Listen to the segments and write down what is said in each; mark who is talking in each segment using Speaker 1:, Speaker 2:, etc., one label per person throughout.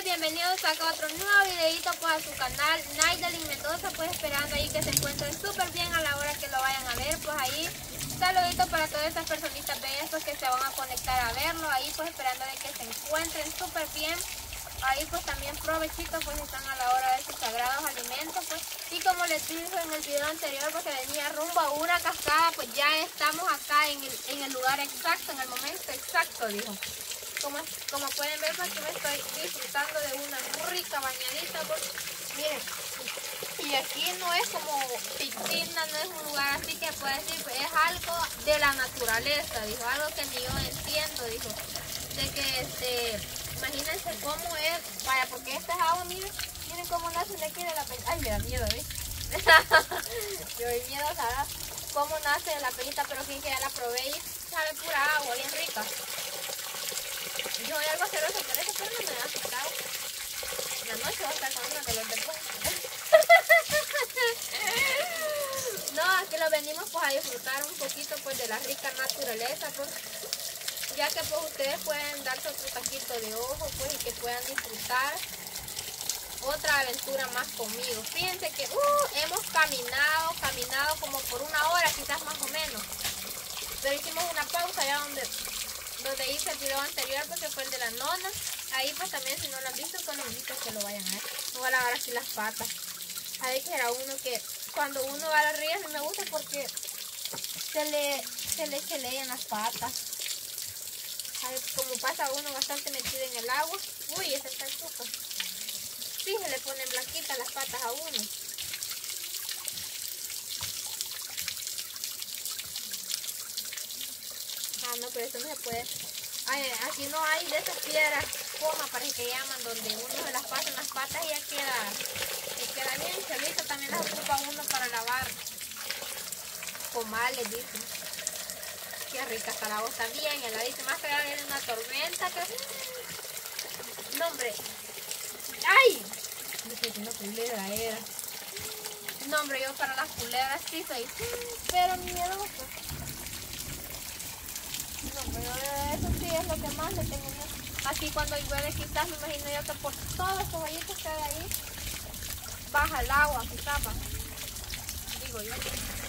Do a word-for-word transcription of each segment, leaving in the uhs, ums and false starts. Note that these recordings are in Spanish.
Speaker 1: pues bienvenidos acá a otro nuevo videito pues a su canal Naidelin Mendoza, pues esperando ahí que se encuentren súper bien a la hora que lo vayan a ver. Pues ahí saluditos para todas esas personitas bellas pues que se van a conectar a verlo, ahí pues esperando de que se encuentren súper bien. Ahí pues también provechitos pues están a la hora de sus sagrados alimentos pues. Y como les dije en el video anterior pues que venía rumbo a una cascada, pues ya estamos acá en el, en el lugar exacto, en el momento exacto, dijo. Como, como pueden ver, pues que me estoy disfrutando de una rica bañadita, pues miren. Y aquí no es como piscina, no es un lugar así que puede decir, pues, es algo de la naturaleza, dijo, algo que ni yo entiendo, dijo, de que este, imagínense cómo es, vaya, porque esta es agua, miren, miren cómo nace de aquí de la peñita, ay, me da miedo, ¿ves? Yo doy miedo, ¿sabes? Cómo nace de la peñita, pero fin que ya la probé y sabe pura agua, bien rica. Yo voy algo celoso por eso, pero no me da asustado. La noche voy a estar con una dolor de punta. No, aquí lo venimos pues a disfrutar un poquito pues de la rica naturaleza, pues, ya que pues ustedes pueden darse otro taquito de ojo pues y que puedan disfrutar otra aventura más conmigo. Fíjense que uh, hemos caminado, caminado como por una hora quizás más o menos, pero hicimos una pausa allá donde donde hice el video anterior porque fue el de la nona. Ahí pues también si no lo han visto pues les invito a que lo vayan a ver. Me voy a lavar así las patas. Ahí que era uno que cuando uno va a la ría a mí me gusta porque se le, se le chelean las patas. Ahí, como pasa uno bastante metido en el agua. Uy, ese está súper. Sí, se le ponen blanquitas las patas a uno. Ah, no, pero eso no se puede. Ay, aquí no hay de esas piedras coma, parece que llaman, donde uno se las pasa en las patas y ya queda, y queda bien chelita. También las ocupa uno para lavar comales, dicen. Qué rica está la agua, está bien heladísima. Más que ya viene una tormenta que... No, hombre. ¡Ay! Dije que una culebra era. No, hombre, yo para las culebras sí soy, pero miedoso. No, pero eso sí es lo que más le tengo miedo. Aquí cuando llueve quizás me imagino yo que por todos esos hoyitos que hay ahí baja el agua, quizás va. Digo yo.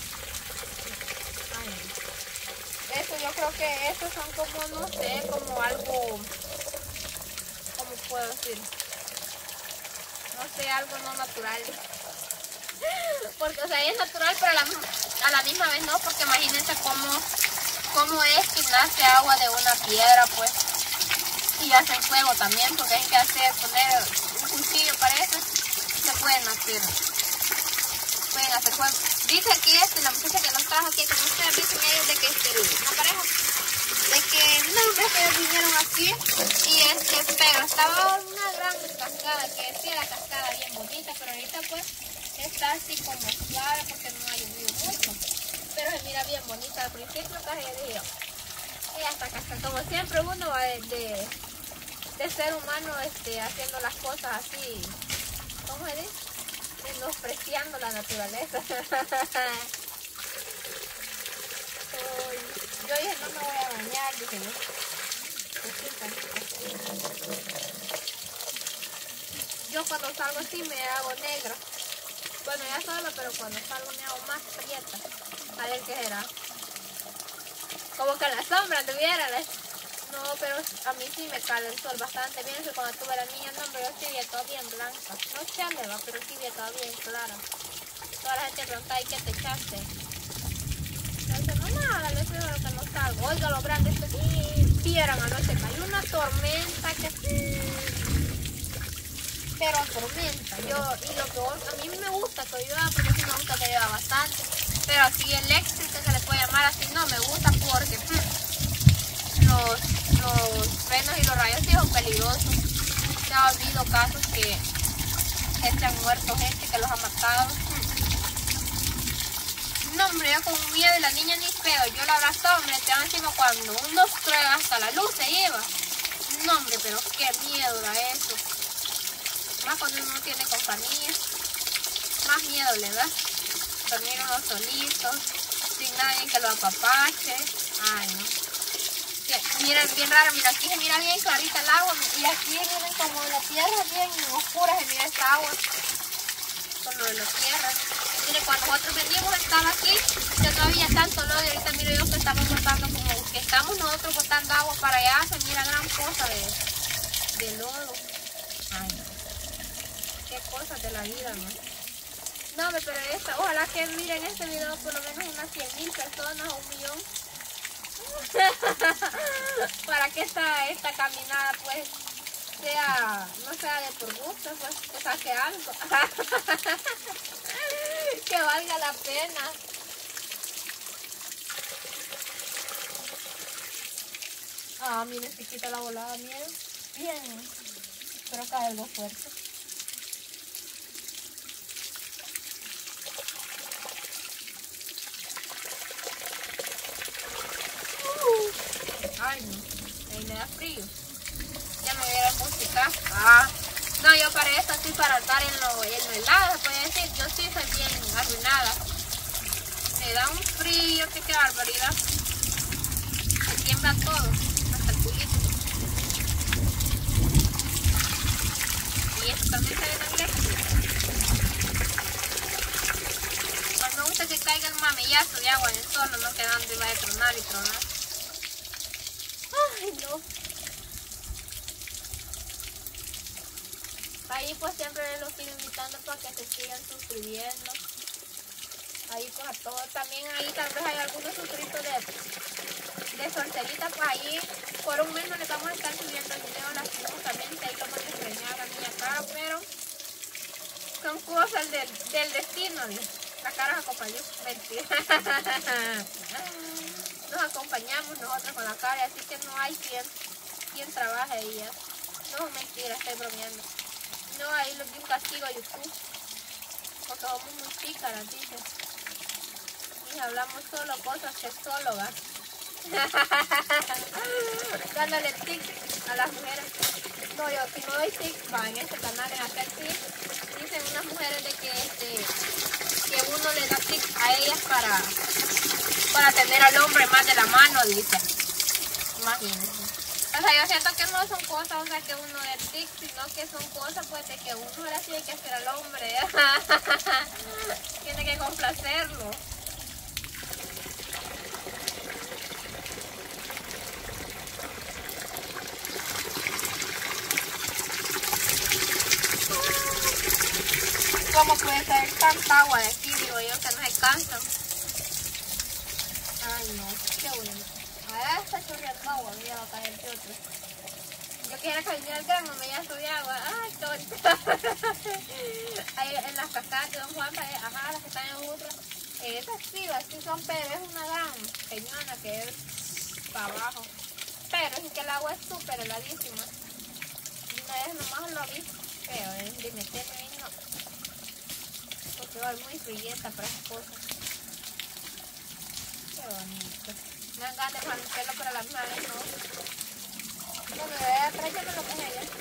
Speaker 1: Ay, eso yo creo que estos son como, no sé, como algo, ¿cómo puedo decir? No sé, algo no natural. Porque, o sea, es natural, pero a la, a la misma vez no, porque imagínense cómo... cómo es que nace agua de una piedra, pues, y hacen fuego también, porque hay que hacer, poner un cuchillo para eso, se pueden hacer, pueden hacer fuego. Dice aquí este, la muchacha que nos trajo aquí, como ustedes dicen ellos, de que este, una pareja, de que no, hombre, que ellos vinieron aquí, y este, pero estaba una gran cascada, que decía la cascada bien bonita, pero ahorita pues, está así como suave, porque no ha llovido mucho. Pero se mira bien bonita. Al principio casi dije, y hasta acá, como siempre uno va de, de, de ser humano este, haciendo las cosas así, ¿cómo se dice? Menospreciando la naturaleza. Yo dije, no me voy a bañar, dije, no. Yo cuando salgo así me hago negra. Bueno, ya solo, pero cuando salgo me hago más prieta. A ver qué será. Como que la sombra tuviera. No, pero a mí sí me calentó bastante bien. Que cuando tuve la niña, no, pero yo sí vi todo bien blanca. No sé dónde va, pero sí vi todo bien clara. Toda la gente pregunta, ¿y qué te echaste? Yo dije, no, nada, le digo que no salgo. Oiga, lo grande, este, vieron anoche cayó una tormenta que... pero tormenta. Yo, y lo que a mí me gusta que llueva, porque sí me gusta que llueva bastante. Pero así eléctrica se le puede llamar, así no me gusta porque hmm, los, los frenos y los rayos sí son peligrosos. Se ha habido casos que, que se han muerto gente que los ha matado. Hmm. No, hombre, yo con miedo de la niña ni feo. Yo la abrazaba, hombre, te dan encima cuando uno truena hasta la luz se lleva. No, hombre, pero qué miedo da eso. Más cuando uno tiene compañía, más miedo le da. Dormir uno solito, sin nadie que lo apapache. Ay, no. Miren, bien raro, mira, aquí se mira bien clarita el agua y aquí miren como la tierra bien oscura, se mira esta agua con lo de la tierra. Miren, cuando nosotros venimos estaba aquí, ya no había tanto lodo y ahorita miro yo que estamos botando como que estamos nosotros botando agua para allá, se mira gran cosa de, de lodo. Ay, no. Qué cosas de la vida, ¿no? No, pero esta, ojalá que miren este video por lo menos unas cien mil personas o un millón. Para que esta, esta caminada pues sea, no sea de por gusto, pues que saque algo. Que valga la pena. Ah, miren, se quita la volada, miren. Bien, pero cae algo fuerte. Ay, no, ahí me da frío. Ya me voy a música. Ah, no, yo para esto sí, para estar en lo, en lo helado, se puede decir. Yo sí soy bien arruinada. Me da un frío, que qué barbaridad. Se tiembla todo, hasta el culito. Y esto también se ve tan lejos. Pues me gusta que caiga el mamillazo de agua en el suelo, no quedando y va a tronar y tronar. Ay, no. Ahí pues siempre les los sigo invitando para que se sigan suscribiendo. Ahí pues a todos. También ahí tal vez hay algunos suscritos de, de Sorcelita. Pues ahí por un mes no les vamos a estar subiendo el video lastimosamente. Ahí lo van a extrañar a mí acá. Pero son cosas del, del destino. La cara nos acompañó. Mentira. Nos acompañamos nosotros con la cara, así que no hay quien, quien trabaje ahí. ¿eh? No, mentira, estoy bromeando. No, ahí les di un castigo a YouTube, porque somos muy pícaras, dice. Y hablamos solo cosas que solo van. Dándole tic a las mujeres. No, yo si no doy tic, va en este canal, en aquel tic, dicen unas mujeres de que, este, que uno le da tic a ellas para... para tener al hombre más de la mano, dice. Imagínense. O sea, yo siento que no son cosas, o sea, que uno del tic, sino que son cosas, pues, de que uno ahora sí hay que hacer al hombre. Tiene que complacerlo. ¿Cómo puede ser tanta agua de aquí? Digo yo, que no se cansan. Ay, no, qué bueno. Ahora está chorreando agua, mira, va a caer el otro. Yo quisiera que viniera el grano, me llena de agua. Ay, tonta. Ahí en las cascadas de Don Juan, ajá, las que están en Urra. Esas sí, así son, pero es una gran peñona que es para abajo. Pero es que el agua es súper heladísima. Y una vez nomás lo vi, pero es de meterme ahí, no. Porque va muy frieta para esas cosas. Qué bonito. Me dan ganas de plantarlo, pero a la misma vez no. No me voy a atrás, yo me lo cogí ayer.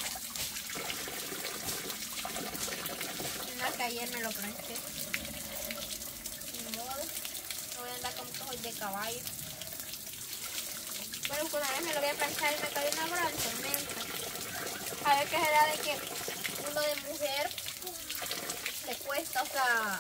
Speaker 1: No, que ayer me lo planché. Ni modo. No voy a andar con ojos de caballo. Bueno, pues una vez me lo voy a planchar y me cayó una gran tormenta. A ver qué será de que uno de mujer le cuesta, o sea,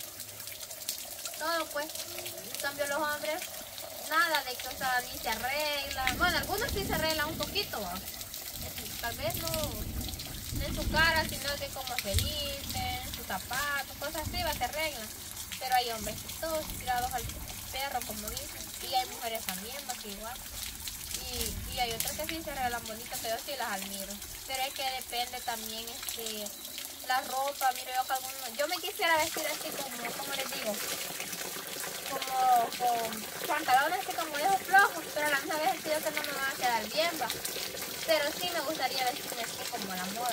Speaker 1: todo pues. En cambio los hombres, nada de que, o sea, ni se arreglan. Bueno, algunos sí se arreglan un poquito, ¿va? Tal vez no, no en su cara, sino de cómo se visten, sus zapatos, cosas así, va, se arreglan. Pero hay hombres todos tirados al perro, como dicen. Y hay mujeres también, va, que igual. Y, y hay otras que sí se arreglan bonitas, pero sí las admiro. Pero es que depende también, este... la ropa, miro yo que algunos, yo me quisiera vestir así como, como les digo, como con pantalones así como esos flojos, pero a la misma vez creo que no me van a quedar bien, va. Pero sí me gustaría vestirme así como la moda.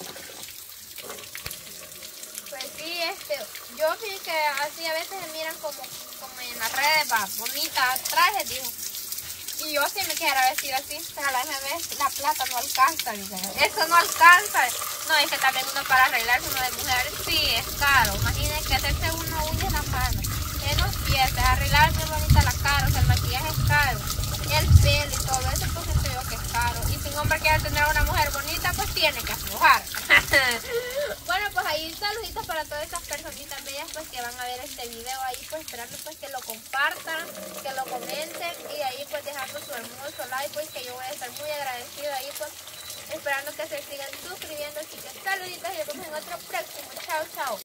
Speaker 1: Pues sí, este, yo sí que así a veces me miran como, como en las redes, va, bonitas, trajes, digo. Y yo sí me quisiera vestir así, pero a la misma vez la plata no alcanza, digo. Eso no alcanza. No, es que también uno para arreglarse, uno de mujer, sí, es caro. Imagínense que hacerse uno uña en la mano, en los pies, arreglarse bonita la cara, o sea, el maquillaje es caro. el pelo y todo eso, pues siento yo que es caro. Y si un hombre quiere tener a una mujer bonita, pues tiene que aflojar. Bueno, pues ahí saluditos para todas esas personitas bellas pues que van a ver este video ahí, pues esperando pues que lo compartan, que lo comenten y ahí pues dejando su hermoso like, pues que yo voy a estar muy agradecido ahí pues esperando que se sigan suscribiendo. Así que saluditos y nos vemos en otro próximo. Chao, chao.